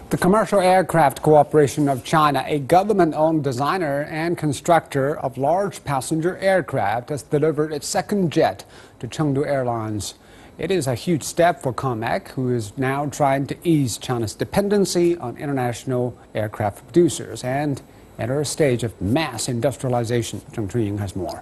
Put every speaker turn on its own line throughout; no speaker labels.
The Commercial Aircraft Corporation of China, a government-owned designer and constructor of large passenger aircraft, has delivered its second jet to Chengdu Airlines. It is a huge step for COMAC, who is now trying to ease China's dependency on international aircraft producers and enter a stage of mass industrialization. Zheng Chunying has more.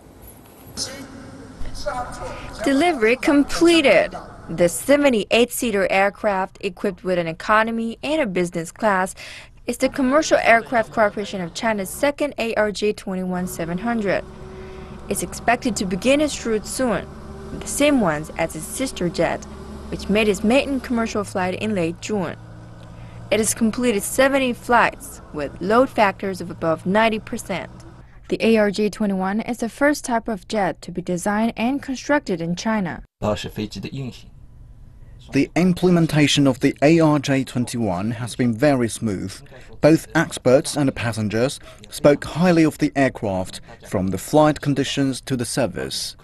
Delivery completed. The 78-seater aircraft, equipped with an economy and a business class, is the Commercial Aircraft Corporation of China's second ARJ-21-700. It's expected to begin its route soon, the same ones as its sister jet, which made its maiden commercial flight in late June. It has completed 70 flights, with load factors of above 90%. The ARJ-21 is the first type of jet to be designed and constructed in China.
The implementation of the ARJ-21 has been very smooth. Both experts and passengers spoke highly of the aircraft, from the flight conditions to the service.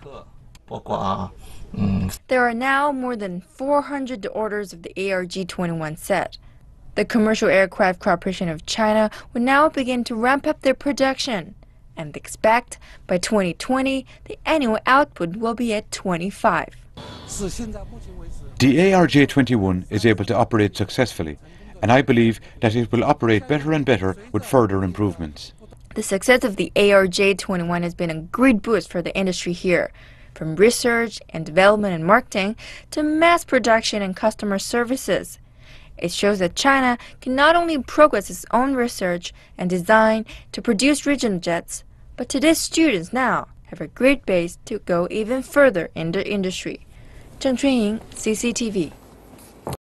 There are now more than 400 orders of the ARJ-21 set. The Commercial Aircraft Corporation of China will now begin to ramp up their production and expect by 2020 the annual output will be at 25.
The ARJ-21 is able to operate successfully, and I believe that it will operate better and better with further improvements.
The success of the ARJ-21 has been a great boost for the industry here, from research and development and marketing to mass production and customer services. It shows that China can not only progress its own research and design to produce regional jets, but today's students now have a great base to go even further in the industry. Zheng Chunying, CCTV.